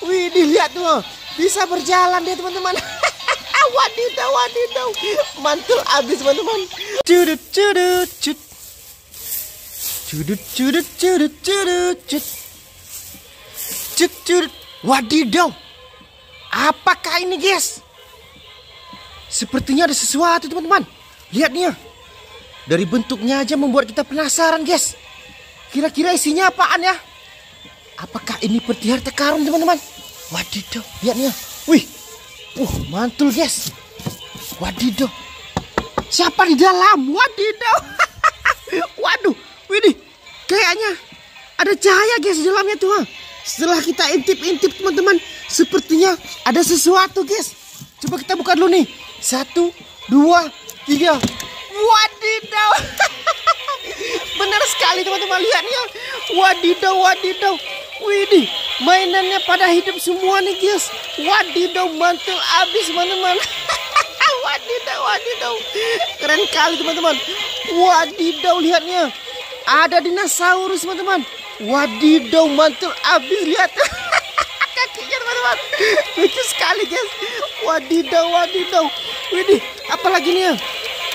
Wih, dilihat tuh, bisa berjalan dia teman-teman. Wadidaw, wadidaw, mantul abis teman-teman. Cudut, cudut, cut. Cudut, cudut, cudut, cudut, cut. Cut, cudut. Wadidaw, apakah ini guys? Sepertinya ada sesuatu teman-teman. Lihat nih ya. Dari bentuknya aja membuat kita penasaran guys. Kira-kira isinya apaan ya? Apakah ini peti harta karun teman-teman? Wadidaw, lihat nih ya. Wih, mantul guys. Wadidaw, siapa di dalam? Wadidaw. Waduh, widih, kayaknya ada cahaya guys di dalamnya tuh. Setelah kita intip-intip teman-teman, sepertinya ada sesuatu guys. Coba kita buka dulu nih. 1, 2, 3. Wadidaw. Benar sekali teman-teman, lihat nih ya. Wadidaw, wadidaw. Widih, mainannya pada hidup semua nih guys. Wadidaw, mantul abis teman-teman. Wadidaw, wadidaw. Keren kali teman-teman. Wadidaw, lihatnya. Ada dinosaurus teman-teman. Wadidaw, mantul abis, lihat. Kakinya teman-teman. Lucu sekali guys. Wadidaw, wadidaw. Widih, apalagi nih ya?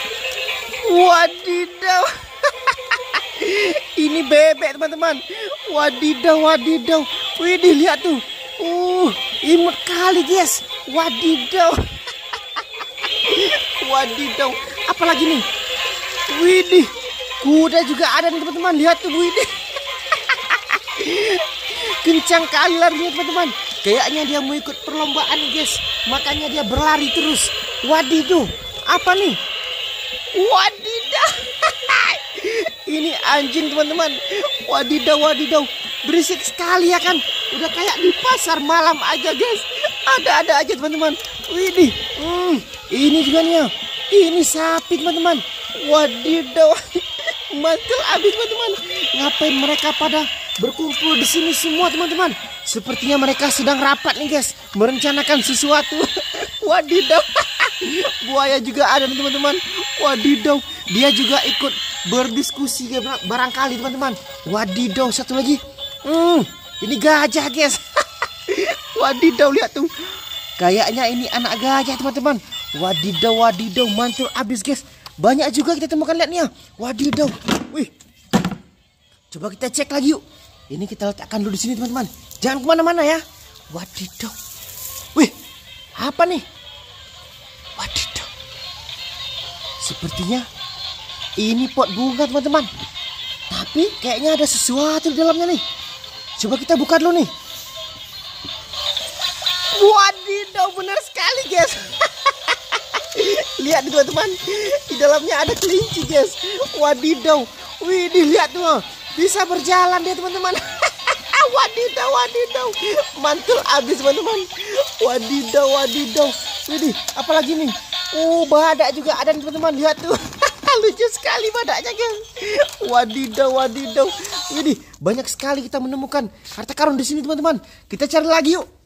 Wadidaw. Ini bebek teman-teman. Wadidaw, wadidaw. Widih, lihat tuh. Imut kali guys. Wadidaw. Wadidaw. Apalagi nih? Widih, kuda juga ada nih teman-teman. Lihat tuh, widih. Kencang kali larinya teman-teman. Kayaknya dia mau ikut perlombaan guys. Makanya dia berlari terus. Wadidaw, apa nih? Wadidaw. Ini anjing teman-teman. Wadidaw, wadidaw. Berisik sekali ya kan. Udah kayak di pasar malam aja guys. Ada-ada aja teman-teman. Widih, ini juga nih ya. Ini sapi teman-teman. Wadidaw. Mantul abis teman-teman. Ngapain mereka pada berkumpul di sini semua teman-teman? Sepertinya mereka sedang rapat nih guys, merencanakan sesuatu. Wadidaw. Buaya juga ada nih teman-teman. Wadidaw, dia juga ikut berdiskusi barangkali teman-teman. Wadidaw, satu lagi. Ini gajah guys. Wadidaw, lihat tuh. Kayaknya ini anak gajah teman-teman. Wadidaw, wadidaw, mantul abis guys. Banyak juga kita temukan, lihat nih ya. Wadidaw. Wih, coba kita cek lagi yuk. Ini kita letakkan dulu di sini teman-teman. Jangan kemana-mana ya. Wadidaw. Wih, apa nih? Wadidaw. Sepertinya ini pot bunga teman-teman. Tapi kayaknya ada sesuatu di dalamnya nih. Coba kita buka dulu nih. Wadidaw, benar sekali guys. Lihat teman-teman, di dalamnya ada kelinci guys. Wadidaw. Wih, dilihat tuh, bisa berjalan dia teman-teman. Wadidaw, wadidaw, mantul abis teman-teman. Wadidaw, wadidaw. Widih, apalagi nih? Badak juga ada nih teman-teman. Lihat tuh. Lucu sekali badaknya guys. Wadidaw, wadidaw. Widih, banyak sekali kita menemukan harta karun di sini teman-teman. Kita cari lagi yuk.